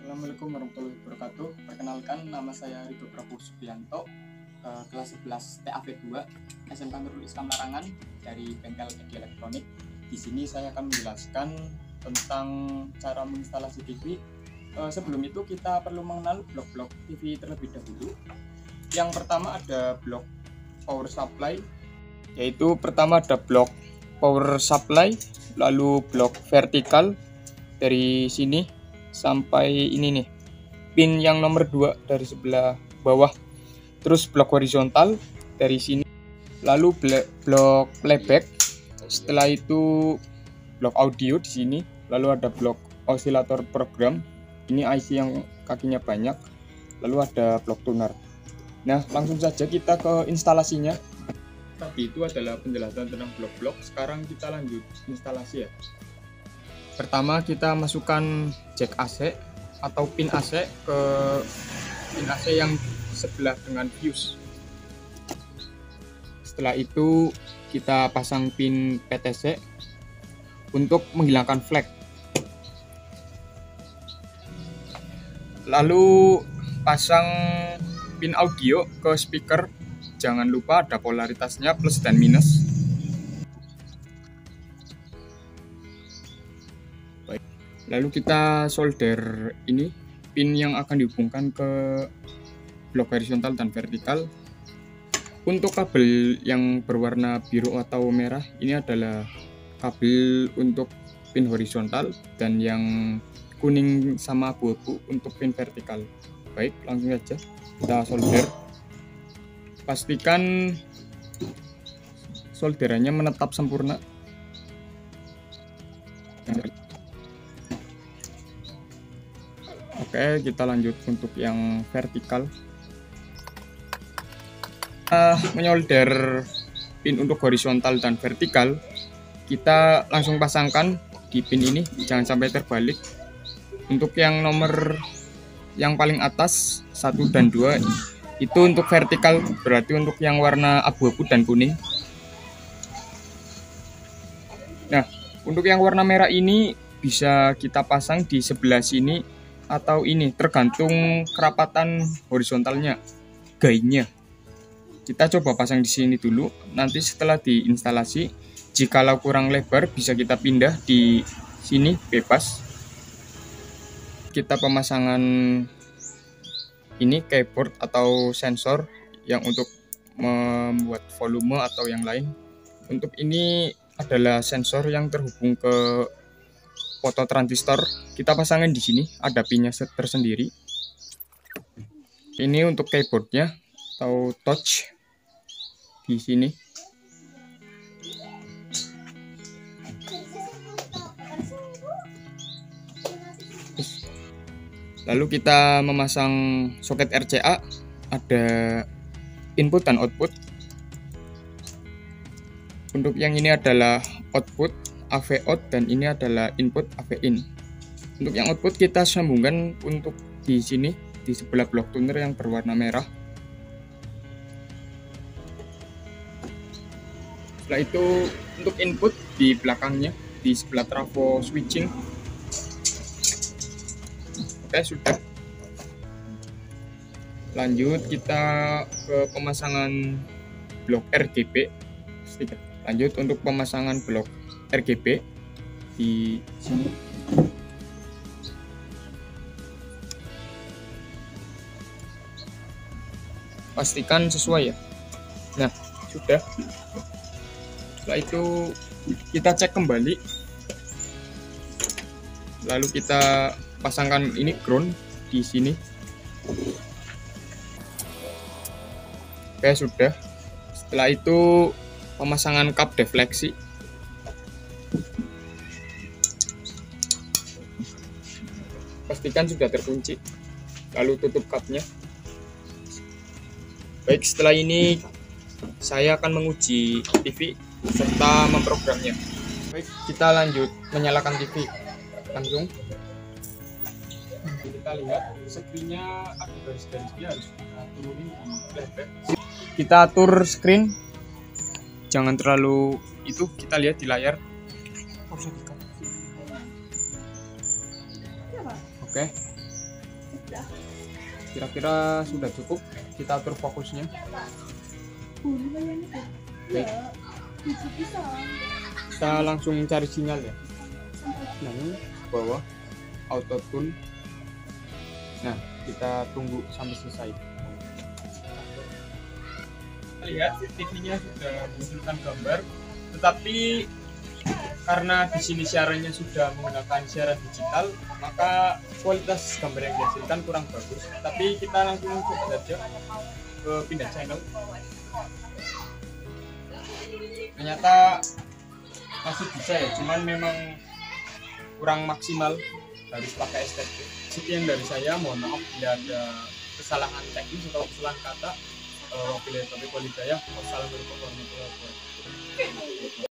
Assalamualaikum warahmatullahi wabarakatuh. Perkenalkan, nama saya Ridho Prabowo Subianto, kelas 11 TAV 2 SMK Nurul Islam Larangan dari Bengkel Edi Elektronik. Di sini saya akan menjelaskan tentang cara menginstalasi TV. Sebelum itu kita perlu mengenal blok-blok TV terlebih dahulu. Yang pertama ada blok power supply, yaitu pertama ada blok power supply, lalu blok vertikal dari sini sampai ini nih, pin yang nomor 2 dari sebelah bawah. Terus blok horizontal dari sini, lalu blok playback, setelah itu blok audio di sini, lalu ada blok osilator program, ini IC yang kakinya banyak, lalu ada blok tuner. Nah, langsung saja kita ke instalasinya. Tadi itu adalah penjelasan tentang blok-blok. Sekarang kita lanjut instalasi ya. Pertama kita masukkan jack AC atau pin AC ke pin AC yang sebelah dengan fuse. Setelah itu kita pasang pin PTC untuk menghilangkan flag. Lalu pasang pin audio ke speaker. Jangan lupa ada polaritasnya plus dan minus. Lalu kita solder ini pin yang akan dihubungkan ke blok horizontal dan vertikal. Untuk kabel yang berwarna biru atau merah, ini adalah kabel untuk pin horizontal, dan yang kuning sama abu-abu untuk pin vertikal. Baik, langsung saja kita solder. Pastikan solderannya menetap sempurna. Oke, kita lanjut untuk yang vertikal. Menyolder pin untuk horizontal dan vertikal, kita langsung pasangkan di pin ini, jangan sampai terbalik. Untuk yang nomor yang paling atas 1 dan 2 itu untuk vertikal, berarti untuk yang warna abu-abu dan kuning. Nah, untuk yang warna merah ini bisa kita pasang di sebelah sini atau ini, tergantung kerapatan horizontalnya, gainya. Kita coba pasang di sini dulu, nanti setelah diinstalasi, jikalau kurang lebar bisa kita pindah di sini bebas. Kita pemasangan ini keyboard atau sensor yang untuk membuat volume atau yang lain. Untuk ini adalah sensor yang terhubung ke foto transistor. Kita pasangin di sini, ada pinnya tersendiri. Ini untuk keyboardnya atau touch di sini. Lalu kita memasang soket RCA, ada input dan output. Untuk yang ini adalah output AV out, dan ini adalah input AV in. Untuk yang output kita sambungkan untuk di sini, di sebelah blok tuner yang berwarna merah. Setelah itu untuk input di belakangnya, di sebelah trafo switching. Oke, sudah. Lanjut kita ke pemasangan blok RGB. Lanjut untuk pemasangan blok RGB di sini. Pastikan sesuai ya. Nah, sudah. Setelah itu kita cek kembali. Lalu kita pasangkan ini ground di sini. Oke, sudah. Setelah itu pemasangan kap defleksi. Pastikan sudah terkunci. Lalu tutup kapnya. Baik, setelah ini saya akan menguji TV serta memprogramnya. Baik, kita lanjut menyalakan TV. Langsung kita lihat screen-nya ada garis-garisnya, harus kita turunin di playback. Kita atur screen, jangan terlalu itu, kita lihat di layar. Oke, Kira-kira sudah cukup, kita atur fokusnya. Baik, kita langsung cari sinyal ya. Nah, ini bawah auto tune. Nah, kita tunggu sampai selesai. Lihat TV-nya sudah munculkan gambar, tetapi karena di sini siarannya sudah menggunakan siaran digital, maka kualitas gambar yang dihasilkan kurang bagus. Tapi kita langsung coba saja ke pindah channel. Ternyata masih bisa ya, cuman memang kurang maksimal, harus pakai STP. Sekian dari saya, mohon maaf bila ada kesalahan teknis atau kesalahan kata. Wabillahi taufiq wal hidayah. Wassalamualaikum warahmatullahi wabarakatuh.